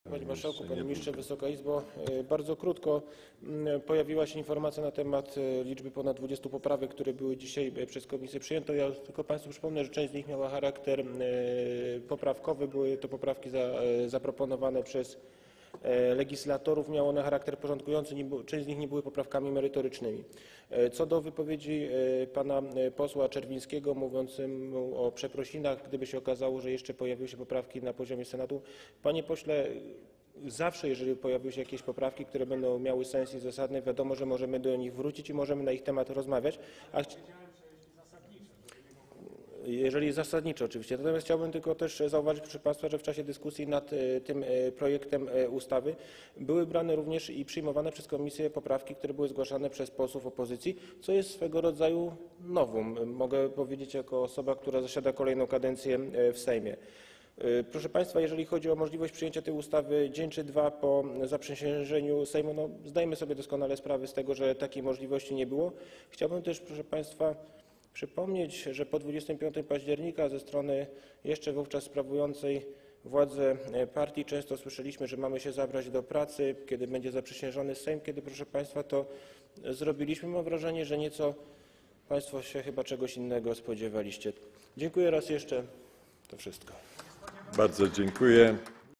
Panie Marszałku, Panie Ministrze, Wysoka Izbo. Bardzo krótko. Pojawiła się informacja na temat liczby ponad 20 poprawek, które były dzisiaj przez Komisję przyjęte. Ja tylko Państwu przypomnę, że część z nich miała charakter poprawkowy. Były to poprawki zaproponowane przez legislatorów. Miało one charakter porządkujący. Część z nich nie były poprawkami merytorycznymi. Co do wypowiedzi pana posła Czerwińskiego mówiącego o przeprosinach, gdyby się okazało, że jeszcze pojawiły się poprawki na poziomie Senatu. Panie pośle, zawsze, jeżeli pojawią się jakieś poprawki, które będą miały sens i zasadne, wiadomo, że możemy do nich wrócić i możemy na ich temat rozmawiać. Jeżeli zasadniczo oczywiście. Natomiast chciałbym tylko też zauważyć, proszę Państwa, że w czasie dyskusji nad tym projektem ustawy były brane również i przyjmowane przez Komisję poprawki, które były zgłaszane przez posłów opozycji, co jest swego rodzaju novum. Mogę powiedzieć jako osoba, która zasiada kolejną kadencję w Sejmie. Proszę Państwa, jeżeli chodzi o możliwość przyjęcia tej ustawy dzień czy dwa po zaprzysiężeniu Sejmu, no zdajemy sobie doskonale sprawę z tego, że takiej możliwości nie było. Chciałbym też, proszę Państwa, przypomnieć, że po 25 października ze strony jeszcze wówczas sprawującej władzę partii często słyszeliśmy, że mamy się zabrać do pracy, kiedy będzie zaprzysiężony Sejm. Kiedy, proszę Państwa, to zrobiliśmy, mam wrażenie, że nieco Państwo się chyba czegoś innego spodziewaliście. Dziękuję raz jeszcze. To wszystko. Bardzo dziękuję.